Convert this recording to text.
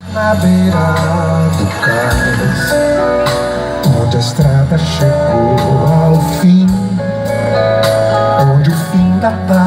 Na beira do cais, onde a estrada chegou ao fim, onde o fim da tarde